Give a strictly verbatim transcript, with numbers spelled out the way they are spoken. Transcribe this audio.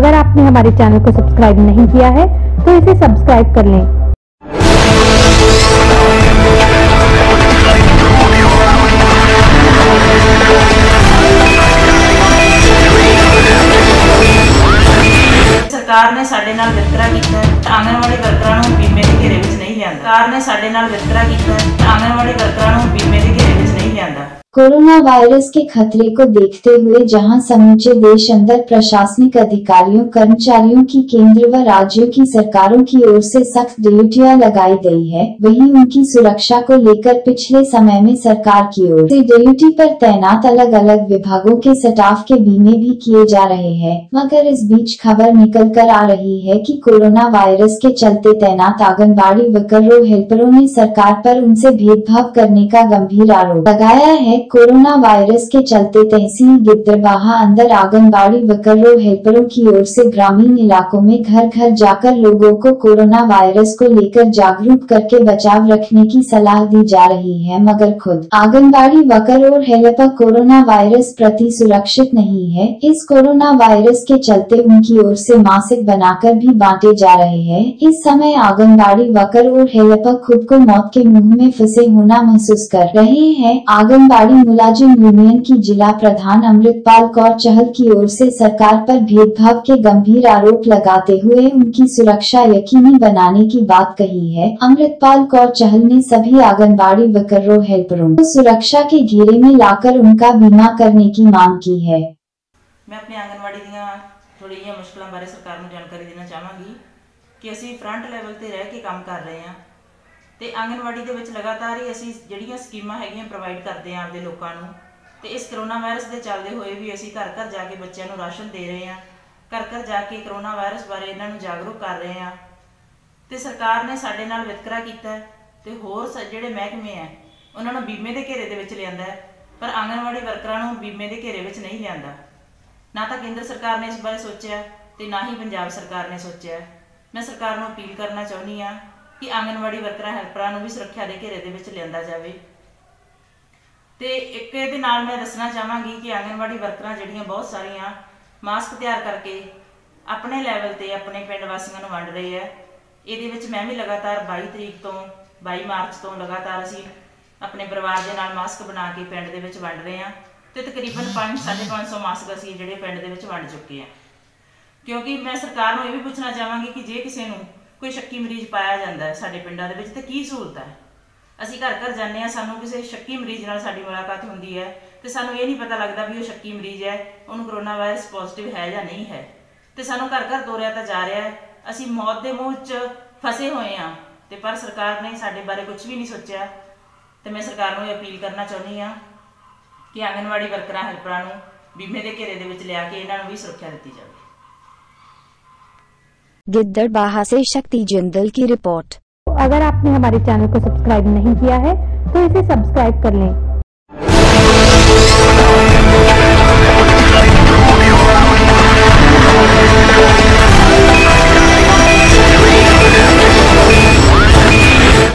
अगर आपने हमारे चैनल को सब्सक्राइब नहीं किया है तो इसे सब्सक्राइब कर लें। सरकार ने साडे नाल वितकरा कीता है। आंगनवाड़ी वर्करां नूं बीमे दे घेरे विच नहीं लिआंदा। सरकार ने साडे नाल वितकरा कीता है। आंगनवाड़ी वर्करां नूं बीमे दे घेरे विच नहीं लिआंदा। कोरोना वायरस के खतरे को देखते हुए जहां समूचे देश अंदर प्रशासनिक अधिकारियों कर्मचारियों की केंद्र व राज्यों की सरकारों की ओर से सख्त ड्यूटियां लगाई गई है, वहीं उनकी सुरक्षा को लेकर पिछले समय में सरकार की ओर से ड्यूटी पर तैनात अलग अलग विभागों के स्टाफ के बीमे भी किए जा रहे हैं। मगर इस बीच खबर निकल कर आ रही है कि कोरोना वायरस के चलते तैनात आंगनबाड़ी वर्करों हेल्परों ने सरकार पर उनसे भेदभाव करने का गंभीर आरोप लगाया है। कोरोना वायरस के चलते तहसील गिद्दरबाहा अंदर आंगनबाड़ी वर्करों हेल्परों की ओर से ग्रामीण इलाकों में घर घर जाकर लोगों को कोरोना वायरस को लेकर जागरूक करके बचाव रखने की सलाह दी जा रही है, मगर खुद आंगनबाड़ी वर्कर और हेल्पर कोरोना वायरस प्रति सुरक्षित नहीं है। इस कोरोना वायरस के चलते उनकी ओर से मास्क बनाकर भी बांटे जा रहे हैं। इस समय आंगनबाड़ी वर्कर और हेल्पर खुद को मौत के मुंह में फंसे होना महसूस कर रहे हैं। आंगनबाड़ी मुलाजिम यूनियन की जिला प्रधान अमृतपाल कौर चहल की ओर से सरकार पर भेदभाव के गंभीर आरोप लगाते हुए उनकी सुरक्षा यकीनी बनाने की बात कही है। अमृतपाल कौर चहल ने सभी आंगनबाड़ी वर्करों हेल्परों को सुरक्षा के घेरे में लाकर उनका बीमा करने की मांग की है। मैं अपनी आंगनबाड़ी ਦੀਆਂ ਥੋੜ੍ਹੀਆਂ ਮੁਸ਼ਕਲਾਂ ਬਾਰੇ ਸਰਕਾਰ ਨੂੰ ਜਾਣਕਾਰੀ ਦੇਣਾ ਚਾਹਾਂਗੀ ਕਿ ਅਸੀਂ ਫਰੰਟ ਲੈਵਲ ਤੇ ਰਹਿ ਕੇ ਕੰਮ ਕਰ ਰਹੇ ਹਾਂ ਤੇ आंगनबाड़ी ਦੇ ਵਿੱਚ ਲਗਾਤਾਰ ਹੀ ਅਸੀਂ ਜਿਹੜੀਆਂ ਸਕੀਮਾਂ ਹੈਗੀਆਂ ਪ੍ਰੋਵਾਈਡ ਕਰਦੇ ਆਂ ਆਪਦੇ ਲੋਕਾਂ ਨੂੰ ਤੇ ਇਸ ਕਰੋਨਾ ਵਾਇਰਸ ਦੇ ਚੱਲਦੇ ਹੋਏ ਵੀ ਅਸੀਂ ਘਰ ਘਰ ਜਾ ਕੇ ਬੱਚਿਆਂ ਨੂੰ ਰਾਸ਼ਨ ਦੇ ਰਹੇ ਆਂ, ਘਰ ਘਰ ਜਾ ਕੇ ਕਰੋਨਾ ਵਾਇਰਸ ਬਾਰੇ ਇਹਨਾਂ ਨੂੰ ਜਾਗਰੂਕ ਕਰ ਰਹੇ ਆਂ ਤੇ ਸਰਕਾਰ ਨੇ ਸਾਡੇ ਨਾਲ ਵਿਤਕਰਾ ਕੀਤਾ ਤੇ ਹੋਰ ਜਿਹੜੇ ਮਹਿਕਮੇ ਆ ਉਹਨਾਂ ਨੂੰ ਬੀਮੇ ਦੇ ਘੇਰੇ ਦੇ ਵਿੱਚ ਲਿਆਂਦਾ ਪਰ ਆਂਗਨਵਾੜੀ ਵਰਕਰਾਂ ਨੂੰ ਬੀਮੇ ਦੇ ਘੇਰੇ ਵਿੱਚ ਨਹੀਂ ਲਿਆਂਦਾ। ਨਾ ਤਾਂ ਕੇਂਦਰ ਸਰਕਾਰ ਨੇ ਇਸ ਬਾਰੇ ਸੋਚਿਆ ਤੇ ਨਾ ਹੀ ਪੰਜਾਬ ਸਰਕਾਰ ਨੇ ਸੋਚਿਆ। ਮੈਂ ਸਰਕਾਰ ਨੂੰ ਅਪੀਲ ਕਰਨਾ ਚਾਹੁੰਦੀ ਆ कि आंगनवाड़ी वर्करां हेल्परां नूं भी सुरक्षा के घेरे दे विच लिआंदा जावे ते एक इहदे नाल मैं दसना चाहांगी कि आंगनवाड़ी वर्करां जिहड़ियां बहुत सारियां मास्क तैयार करके अपने लैवल ते अपने पिंड वासियों नूं वंड रहे है। इहदे विच मैं भी लगातार बाई तरीक तो बाई मार्च तो लगातार असीं अपने परिवार दे नाल मास्क बना के पिंड दे विच वंड रहे हां ते तकरीबन पाँच साढ़े पाँच सौ मास्क असीं जिहड़े पिंड दे विच वंड चुके हां। क्योंकि मैं सरकार नूं इह भी पुछना चाहांगी कि जे किसी नूं कोई शक्की मरीज पाया जाता है साडे पिंडां दे विच ते की सहूलत है। असीं घर घर जाने आ, सानूं किसी शक्की मरीज नाल साडी मुलाकात हुंदी है ते सानूं ये नहीं पता लगता भी वो शक्की मरीज है, उहनूं कोरोना वायरस पॉजिटिव है या नहीं है ते सानूं घर घर तोरिया तां जा रहा है। असीं मौत दे मुंह च फसे होए हां ते पर सरकार ने साडे बारे कुछ भी नहीं सोचिया ते मैं सरकार नूं अपील करना चाहुंदी हां कि आंगनवाड़ी वर्करां हेल्परां नूं बीमे दे घेरे दे विच लिया के इन्हां नूं भी सुरक्षा दित्ती जावे। गिद्दरबाहा से शक्ति जिंदल की रिपोर्ट। अगर आपने हमारे चैनल को सब्सक्राइब नहीं किया है तो इसे सब्सक्राइब कर लें।